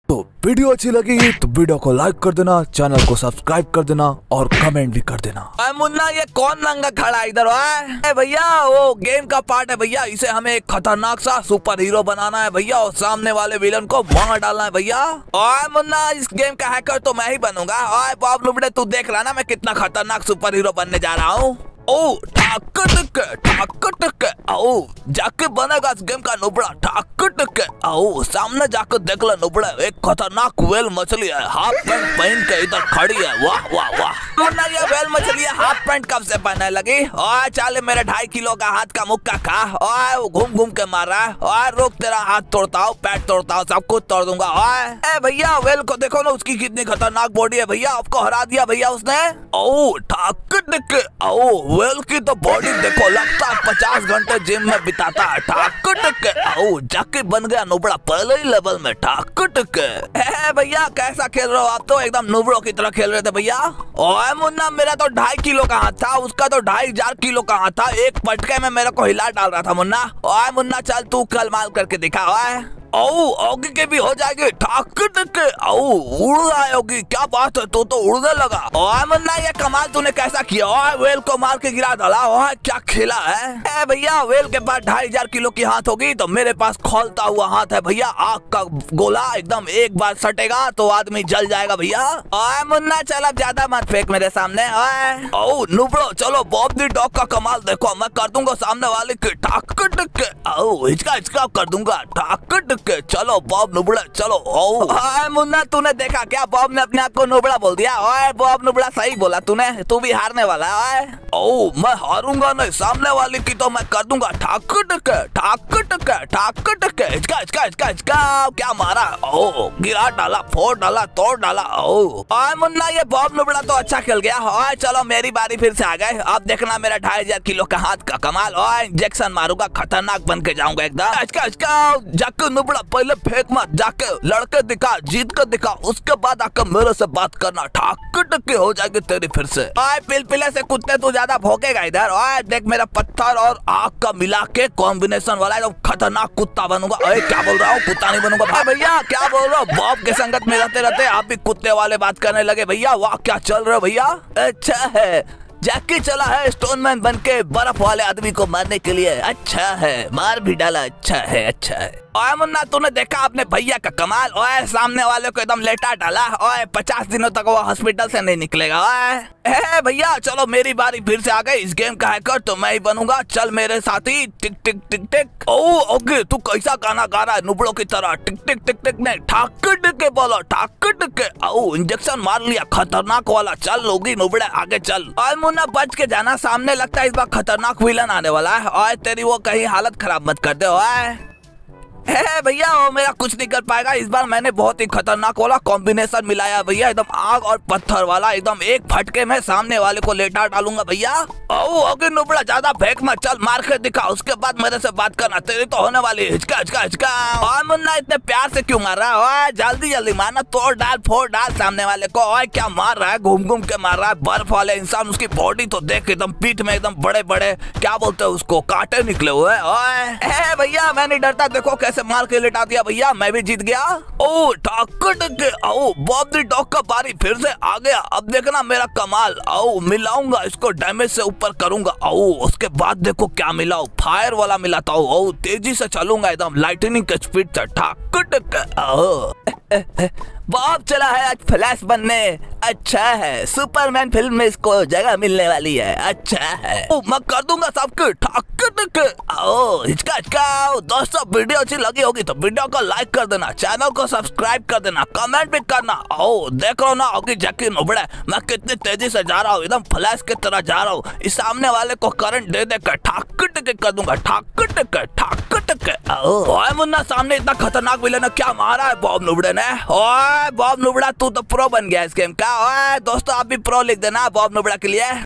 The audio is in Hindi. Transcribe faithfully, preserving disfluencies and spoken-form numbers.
तो वीडियो अच्छी लगी तो वीडियो को लाइक कर देना, चैनल को सब्सक्राइब कर देना और कमेंट भी कर देना। अरे मुन्ना, ये कौन नंगा खड़ा इधर है भैया? वो गेम का पार्ट है भैया, इसे हमें एक खतरनाक सा सुपर हीरो बनाना है भैया और सामने वाले विलन को मार डालना है भैया। और मुन्ना, इस गेम का हैकर तो मैं ही बनूंगा। और बाप लुबड़े, तू देख रहा ना मैं कितना खतरनाक सुपर हीरो बनने जा रहा हूँ। ओ ठाक टक ठाक टक आओ जाके बनेगा इस गेम का नुबड़ा। ठाक टक आओ सामने जाकर देख लो नुबड़ा, एक खतरनाक वेल मछली है, हाफ पैंट पहन के इधर खड़ी है। वाह वाह वाह मुन्ना, ये वेल मछली है हाफ पैंट कब से पहनने लगी? और चाले मेरे ढाई किलो का हाथ का मुक्का खा। और वो घूम घूम के मार रहा है। और रोक, तेरा हाथ तोड़ता हूँ, पैर तोड़ता हूँ, सब कुछ तोड़ दूंगा। और भैया वेल को देखो ना, उसकी कितनी खतरनाक बॉडी है भैया, आपको हरा दिया भैया उसने। ओ ठाक टक आओ, वेल की तो बॉडी देखो, लगता है पचास घंटे जिम में बिताता है। ठाक टक आओ, जाके बन गया नुबड़ा पहले ही लेवल में। ठाक टक भैया, कैसा खेल रहे हो आप? तो एकदम नुबड़ों की तरह खेल रहे थे भैया। ओए मुन्ना, मेरा तो ढाई किलो का हाथ था, उसका तो ढाई हजार किलो का हाथ था, एक पटके में मेरे को हिला डाल रहा था मुन्ना। ओए मुन्ना, चल तू कल माल करके दिखा। ओए ओ ओगी के भी हो जाएगी। ठाक टक आओ, उड़ रहा है ओगी, क्या बात है, तू तो उड़ने लगा। ओए मुन्ना, ये कमाल तूने कैसा किया? ओए वेल को मार के गिरा डाला। ओए क्या खेला है? ए भैया, वेल के पास ढाई हजार किलो की हाथ होगी तो मेरे पास खोलता हुआ हाथ है भैया, आग का गोला, एकदम एक बार सटेगा तो आदमी जल जाएगा भैया। ओए मुन्ना, चल अब ज्यादा मत फेंक मेरे सामने। ओए ओ नुबड़ो, चलो बॉब दी डॉग का कमाल देखो, मैं कर दूंगा सामने वाले की। ठाक टक आओ, हिचका हिचका कर दूंगा। ठाक टक चलो बॉब नुबड़ा, चलो। ओए मुन्ना, तूने देखा क्या? बॉब ने अपने आप को नुबड़ा बोल दिया। ओए बॉब नुबड़ा, सही बोला तूने, तू भी हारने वाला है। ओ मैं हारूंगा नहीं, सामने वाले की तो मैं कर दूंगा। ठाक टक ठाक टक ठाक टक हिचका हिचका हिचका हिचका, क्या मारा? ओ गिरा डाला, फोड़ डाला, तोड़ डाला। ओ ओए मुन्ना, ये बॉब नुबड़ा तो अच्छा खेल गया। ओए चलो मेरी बारी फिर से आ गए, अब देखना मेरा ढाई हजार किलो का हाथ का कमाल। ओए इंजेक्शन मारूंगा, खतरनाक बन के जाऊंगा एकदम। हिचका हिचका, जाके नुबड़ा पहले फेंक मत, जाके लड़के दिखा, जीत कर दिखा, उसके बाद आकर मेरे से बात करना। ठाक टक हो जाएगी तेरी फिर से। ओए पिलपिले से कुत्ते तू ज्यादा भौंकेगा इधर। ओए देख, मेरा पत्थर और आग का मिला के कॉम्बिनेशन वाला एकदम खतरनाक कुत्ता बनूंगा। ओए क्या बोल रहा हूँ, कुत्ता नहीं बनूंगा भाई। भैया क्या बोल रहा हूँ, बॉब के संगत में रहते रहते आप भी कुत्ते वाले बात करने लगे भैया। वाह क्या चल रहा है भैया, अच्छा है। जैकी चला है स्टोनमैन बन के बर्फ वाले आदमी को मारने के लिए, अच्छा है, मार भी डाला, अच्छा है अच्छा है। ओए मुन्ना, तूने देखा अपने भैया का कमाल? ओए सामने वाले को एकदम लेटा डाला। ओए पचास दिनों तक वो हॉस्पिटल से नहीं निकलेगा। ओए भैया, चलो मेरी बारी फिर से आ गई, इस गेम का हैकर तो मैं ही बनूंगा, चल मेरे साथी। टिक टिक टिक टिक। ओ ओके, तू कैसा गाना गा रहा है नुबड़ों की तरह? टिक टिक टिक टिक नहीं, ठाक टक बोलो, ठाक टक। ओ इंजेक्शन मार लिया खतरनाक वाला, चल लोगी नुबड़े आगे चल। ओए मुन्ना, बच के जाना, सामने लगता है इस बार खतरनाक विलन आने वाला है। ओए तेरी वो कहीं हालत खराब मत कर दे। ओए है भैया, वो मेरा कुछ नहीं कर पाएगा, इस बार मैंने बहुत ही खतरनाक वाला कॉम्बिनेशन मिलाया भैया, एकदम आग और पत्थर वाला, एकदम एक फटके में सामने वाले को लेटा डालूंगा भैया। ओ ओके नुबड़ा, ज्यादा फेंक मत, चल मार के दिखा, उसके बाद मेरे से बात करना, तेरी तो होने वाली। हिचका हिचका हिचका। और मुन्ना, इतने प्यार से क्यों मार रहा है? जल्दी जल्दी मारना, तोड़ डाल फोड़ डाल सामने वाले को। ओए क्या मार रहा है, घूम घूम के मार रहा है, बर्फ वाले इंसान, उसकी बॉडी तो देख, एकदम पीठ में एकदम बड़े बड़े, क्या बोलते हैं उसको, कांटे निकले हुए। ओए भैया, मैं नहीं डरता, देखो कैसे मार के लेटा दिया भैया, मैं भी जीत गया। ओ ठाक टक आओ, बॉब दी डॉग का बारी फिर से आ गया, अब देखना मेरा कमाल। आओ मिलाऊंगा इसको, डैमेज से ऊपर करूंगा। आओ उसके बाद देखो क्या मिलाओ, फायर वाला मिलाता हूँ। आओ तेजी से चलूंगा, एकदम लाइटनिंग के स्पीड से। ठाक टक आओ, बॉब चला है आज फ्लैश बनने, अच्छा है, सुपरमैन फिल्म में इसको जगह मिलने वाली है, अच्छा है। ओ, मैं कर दूंगा सबके। ठाक टक आओ, हिचका हिचका। दोस्तों वीडियो अच्छी लगी होगी तो वीडियो को लाइक कर देना, चैनल को सब्सक्राइब कर देना, कमेंट भी करना। आओ देख रहा हो ना होगी जैकी नुबड़ा, मैं कितनी तेजी से जा रहा हूँ, एकदम फ्लैश की तरह जा रहा हूँ। इस सामने वाले को करंट दे देकर ठाक टक कर दूंगा। ठाक टक ठाक टक आओ। ओए मुन्ना, सामने इतना खतरनाक विलन है, क्या मारा है बॉब नुबड़े ने। ओए बॉब नुबड़ा, तू तो प्रो बन गया इस गेम का। ओए दोस्तों, आप भी प्रो लिख देना बॉब नुबड़ा के लिए।